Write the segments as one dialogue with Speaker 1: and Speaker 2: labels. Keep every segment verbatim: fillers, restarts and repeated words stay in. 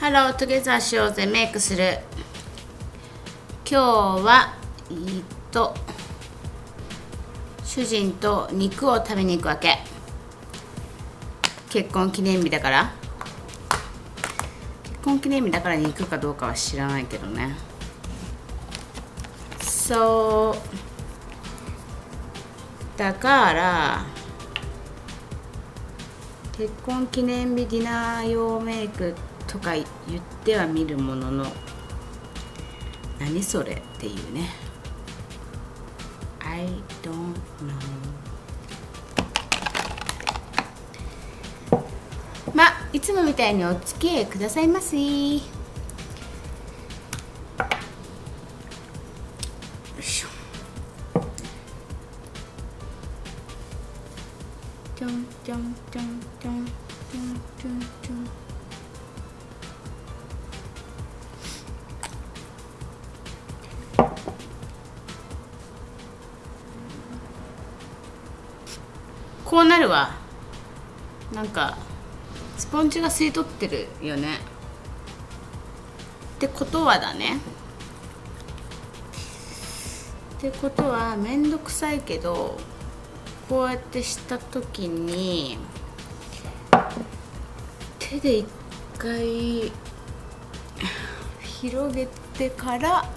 Speaker 1: ハロートゥゲザーしようぜメイクする。今日はえー、っと主人と肉を食べに行くわけ。結婚記念日だから。結婚記念日だから肉かどうかは知らないけどね。そうだから結婚記念日ディナー用メイクとか言ってはみるものの、何それっていうね。 I don't know。 まあいつもみたいにお付き合いくださいませ。よいしょ。ちょんちょんちょんちょんちょんちょんちょんちょん。こうなるわ。なんかスポンジが吸い取ってるよね。ってことはだね。ってことはめんどくさいけど、こうやってした時に手で一回広げてから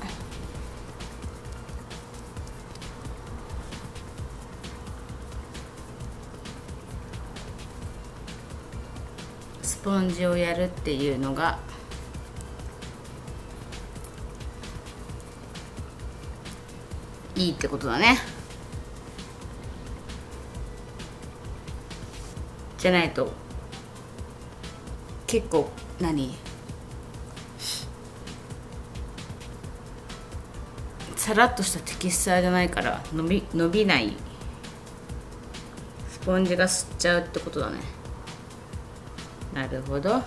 Speaker 1: スポンジをやるっていうのがいいってことだね。じゃないと結構何さらっとしたテキスチャーじゃないから伸び伸びない。スポンジが吸っちゃうってことだね。なるほど。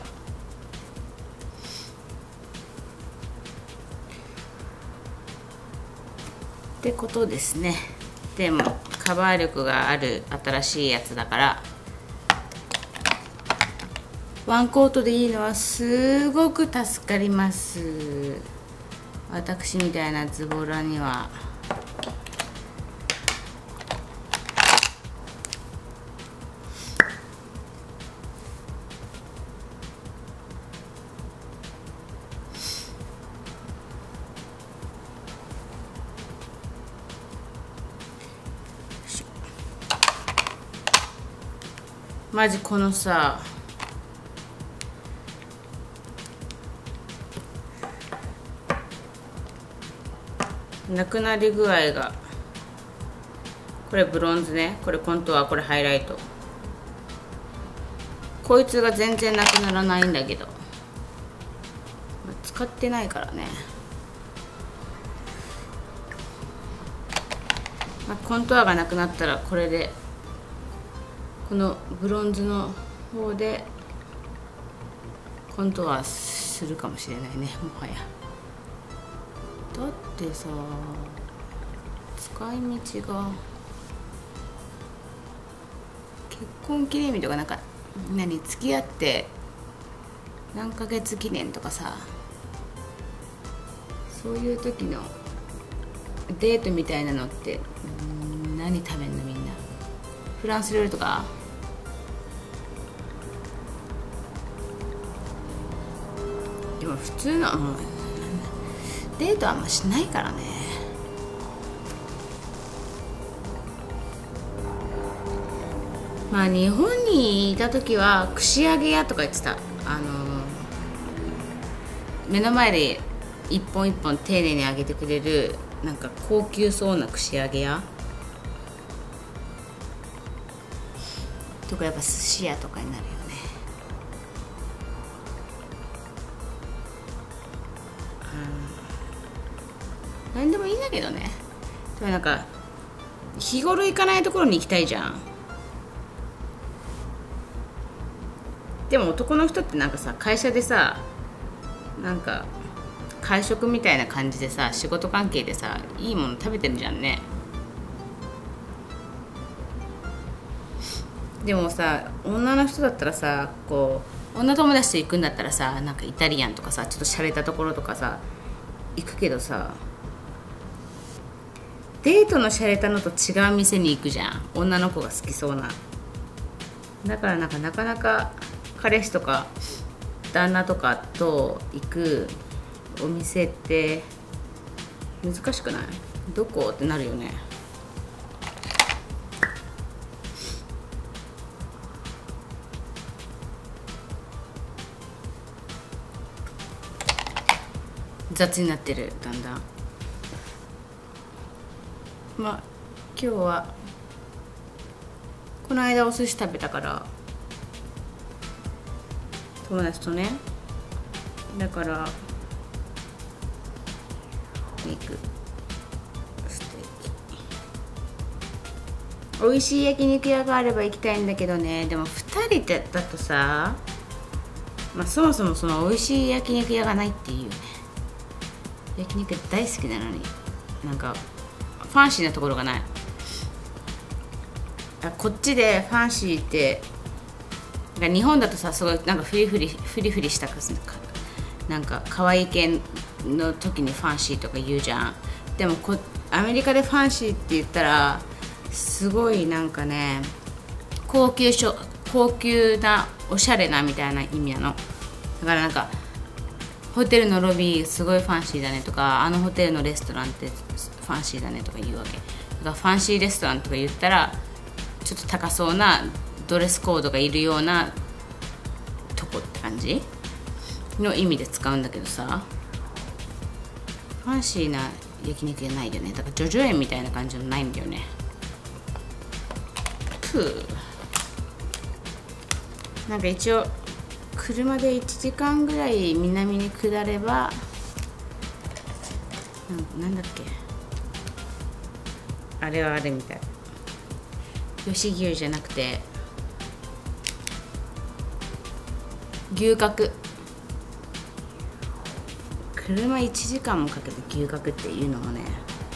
Speaker 1: ってことですね。でもカバー力がある新しいやつだからワンコートでいいのはすごく助かります。私みたいなズボラには。マジこのさなくなり具合が、これブロンズね、これコントゥア、これハイライト、こいつが全然なくならないんだけど使ってないからね。まあ、コントゥアがなくなったらこれでこのブロンズの方でコントゥアするかもしれないね、もはや。だってさ、使い道が結婚記念日とかなんか何付き合って何ヶ月記念とかさ、そういう時のデートみたいなのって何食べんのみんな。フランス料理とか。でも普通のデートはあんましないからね。まあ日本にいた時は串揚げ屋とか言ってた。あの目の前で一本一本丁寧に揚げてくれるなんか高級そうな串揚げ屋とか、やっぱ寿司屋とかになるよね。何でもいいんだけどね。でもなんか日頃行かないところに行きたいじゃん。でも男の人ってなんかさ、会社でさ、なんか会食みたいな感じでさ、仕事関係でさ、いいもの食べてるじゃんね。でもさ、女の人だったらさ、こう女友達と行くんだったらさ、なんかイタリアンとかさ、ちょっと洒落たところとかさ行くけどさ、デートの洒落たのと違う店に行くじゃん、女の子が好きそうな。だからなんかなかなか彼氏とか旦那とかと行くお店って難しくない？どこってなるよね。雑になってる、だんだん。まあ今日はこの間お寿司食べたから友達とね、だから肉ステーキ、美味しい焼肉屋があれば行きたいんだけどね。でもふたりだとさ、まあそもそもその美味しい焼肉屋がないっていうね。焼肉大好きなのになんかファンシーなところがない。こっちでファンシーって日本だとさ、すごいなんかフリフリフリフリしたなんか可愛い系の時にファンシーとか言うじゃん。でもこアメリカでファンシーって言ったらすごいなんかね、高級しょ高級なおしゃれなみたいな意味なの。だからなんかホテルのロビーすごいファンシーだねとか、あのホテルのレストランってファンシーだねとか言うわけ。だからファンシーレストランとか言ったらちょっと高そうなドレスコードがいるようなとこって感じの意味で使うんだけどさ、ファンシーな焼肉屋ないよね。だからジョジョ園みたいな感じのないんだよね。プーなんか一応車でいちじかんぐらい南に下れば な, なんだっけあれはあれみたい。吉牛じゃなくて牛角。車いちじかんもかけて牛角っていうのもね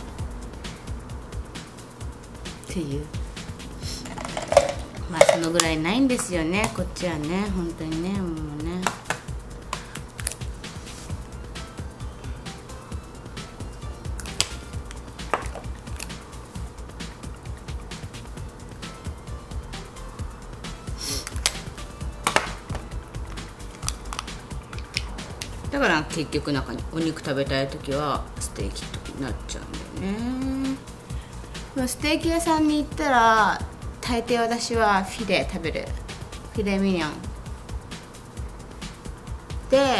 Speaker 1: っていう、まあそのぐらいないんですよね、こっちはね。本当にね、もうね。だから結局なんかお肉食べたい時はステーキになっちゃうんだよね。ステーキ屋さんに行ったら大抵私はフィレ食べる。フィレミニョンで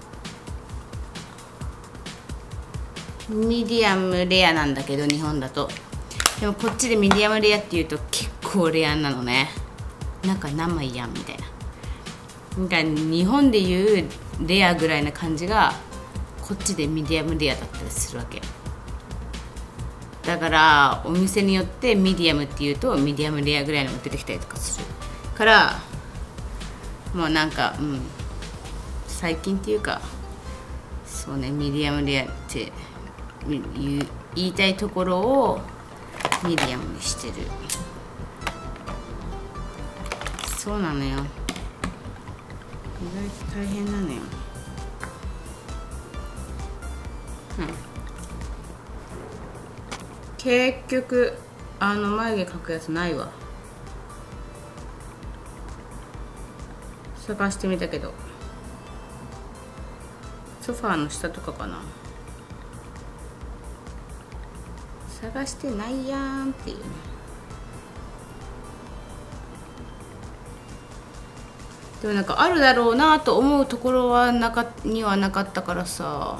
Speaker 1: ミディアムレアなんだけど、日本だと。でもこっちでミディアムレアっていうと結構レアなのね。なんか生いやんみたいな。なんか日本でいうレアぐらいな感じがこっちでミディアムレアだったりするわけ。だからお店によってミディアムっていうとミディアムレアぐらいのが出てきたりとかするから、もうなんか、うん、最近っていうかそうね、ミディアムレアって言いたいところをミディアムにしてる。そうなのよ、意外と大変なのよ。うん、結局あの眉毛描くやつないわ。探してみたけどソファーの下とかかな。探してないやんっていうね。でもなんかあるだろうなと思うところはなかにはなかったからさ、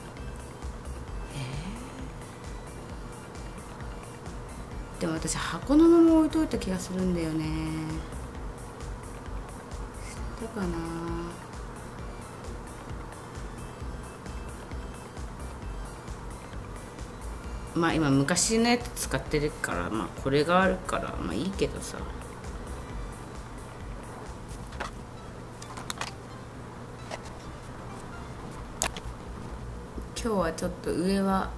Speaker 1: えー、でも私箱のまま置いといた気がするんだよね。だかな。まあ今昔のやつ使ってるから、まあこれがあるからまあいいけどさ。今日はちょっと上は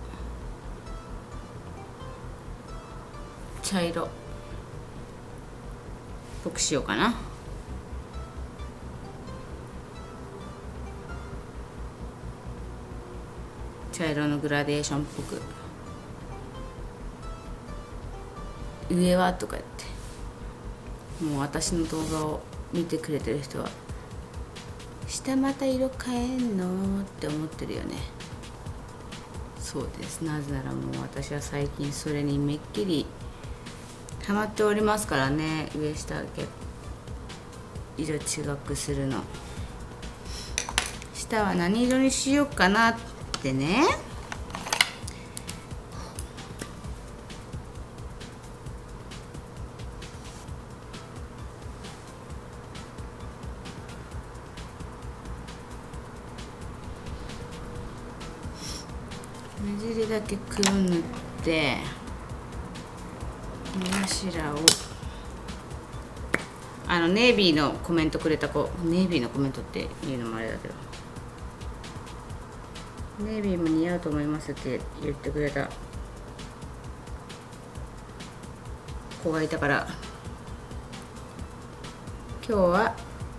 Speaker 1: 茶色っぽくしようかな。 茶色のグラデーションっぽく。上はとか言って、もう私の動画を見てくれてる人は下また色変えんのって思ってるよね。そうです。なぜならもう私は最近それにめっきりハマっておりますからね。上下色違くするの。下は何色にしようかなってね。目尻だけ黒塗って目頭を、あのネイビーのコメントくれた子、ネイビーのコメントっていうのもあれだけど、ネイビーも似合うと思いますって言ってくれた子がいたから、今日は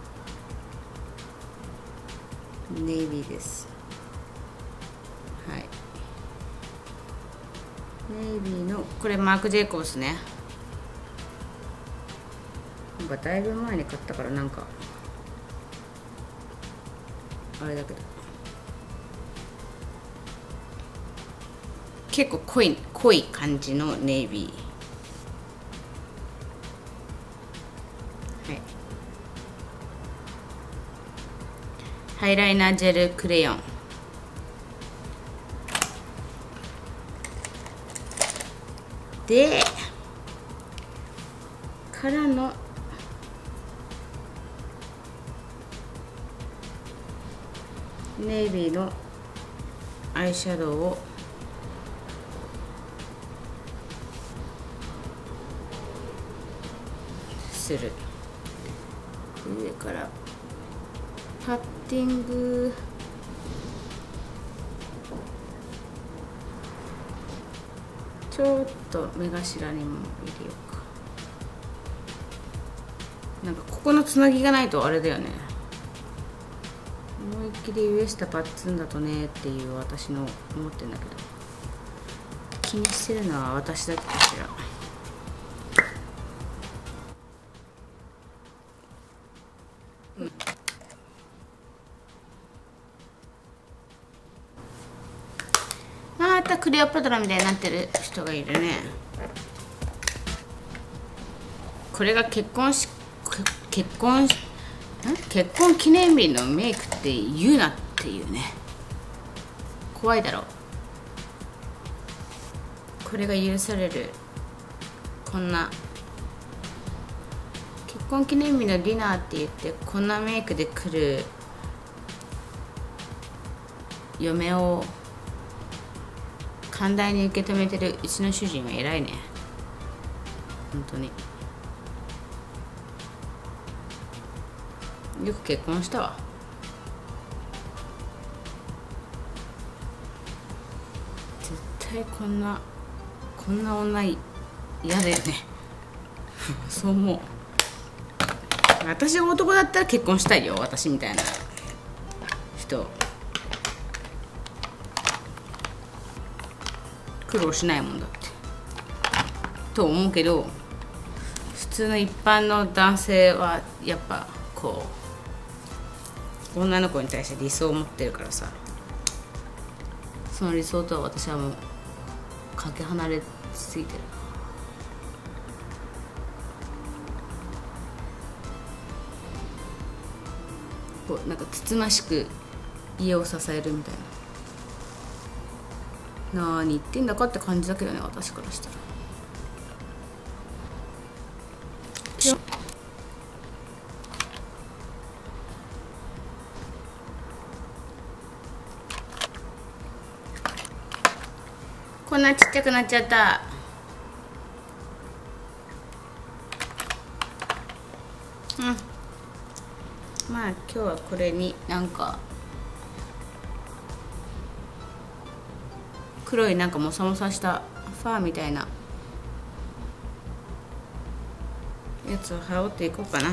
Speaker 1: ネイビーです。はい、ネイビーのこれマーク・ジェイコブスね。なんかだいぶ前に買ったからなんかあれだけど、結構濃い濃い感じのネイビー。はい、ハイライナージェルクレヨンでからのネイビーのアイシャドウをする。上からパッティングちょっと目頭にも入れようか。なんかここのつなぎがないとあれだよね。思いっきり上下パッツンだとねっていう私の思ってるんだけど、気にしてるのは私だけかしら。うん、またクレオパトラみたいになってる人がいるね。これが結婚し結婚し結婚記念日のメイクって言うなっていうね。怖いだろ。これが許される、こんな結婚記念日のディナーって言ってこんなメイクで来る嫁を寛大に受け止めてるうちの主人は偉いね。本当によく結婚したわ。絶対こんなこんな女嫌だよねそう思う。私が男だったら結婚したいよ、私みたいな人。苦労しないもんだってと思うけど、普通の一般の男性はやっぱこう女の子に対して理想を持ってるからさ、その理想とは私はもうかけ離れすぎてる。こうなんかつつましく家を支えるみたいな、何言ってんだかって感じだけどね、私からしたら。こんなちっちゃくなっちゃった。うん、まあ今日はこれになんか黒いなんかもさもさしたファーみたいなやつを羽織っていこうかな。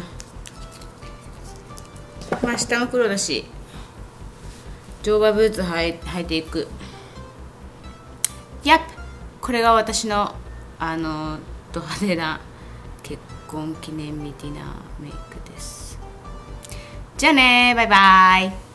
Speaker 1: まあ下も黒だし乗馬ブーツ履い、履いていく。 Yep、 これが私のあのド派手な結婚記念日ディナーメイクです。じゃあね、バイバイ。